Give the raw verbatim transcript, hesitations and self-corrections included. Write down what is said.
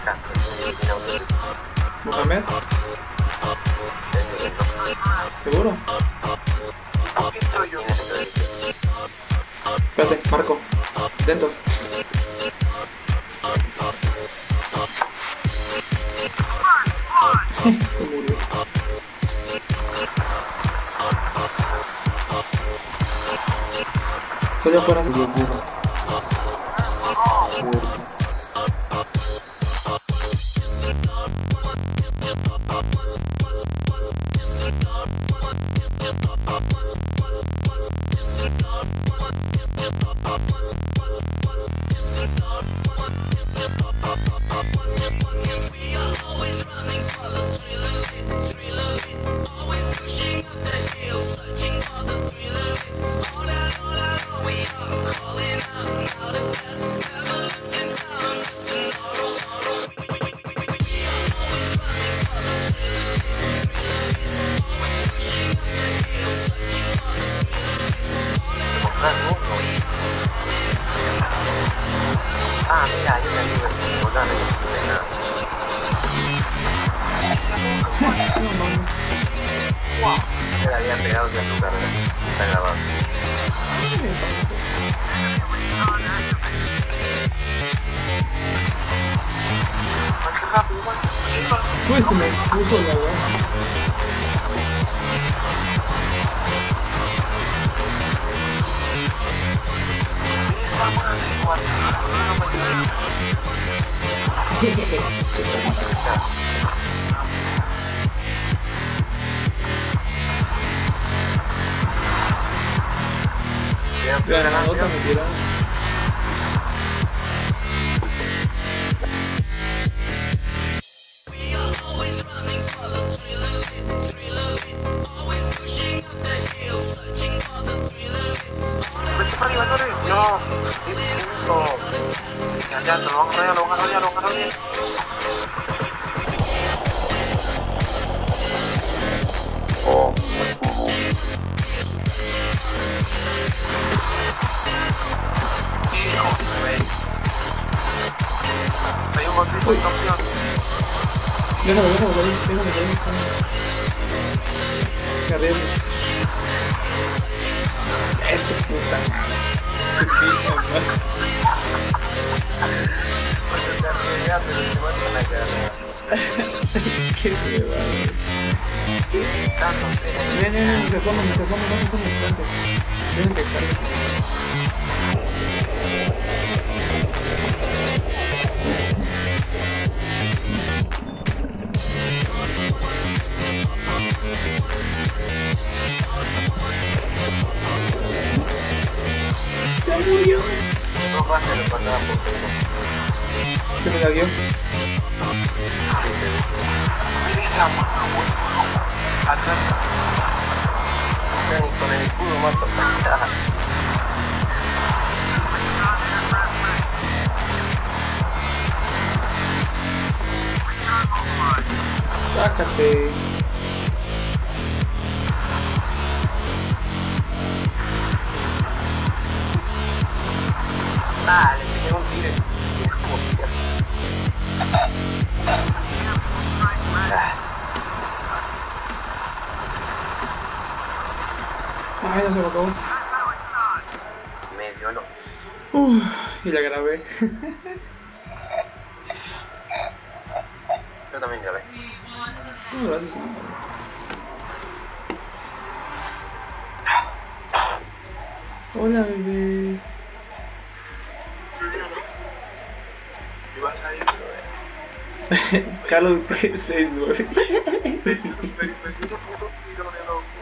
Mohamed. ¿Seguro? Espérate, Marco. Dentro. Se murió. Salió afuera, se murió. Ah, mira, hay una libre simulada de wow. Se la había pegado de su carrera. Está grabado. Pues se me puso la verdad. Ya, la nota me tiraron. Vete para arriba, Torre. No, listo. Ya, ya, te lo van a rodear, lo van a rodear, lo van a rodear. Oh. Hijo de rey. Hay un golpito de campeón. Déjame, déjame, déjame, déjame, déjame. Carrera. Este puta madre. Qué huevada. Ven, ven, ven, se asoman, se asoman, no se asoman tanto. Deben de estar. ¡Se murió! No pasa lo pasaba por eso. ¿Qué me la dio? Esa mano, huevo. Atrás. Ni con el escudo mato. Sácate. Ah, le pegué un tiro. Ay, no se me acabó. Medio no. Uff, y la grabé. Yo también grabé. No, gracias. Hola, bebés. ¿Y vas a ir? Carlos seis nueve. Me dio un puto tiro,